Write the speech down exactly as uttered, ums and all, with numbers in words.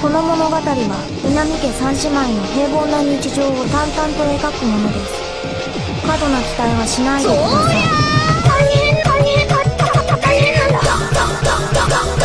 この物語は稲見家三姉妹の平凡な日常を淡々と描くものです。過度な期待はしないでください。 大変大変だ大変なんだ。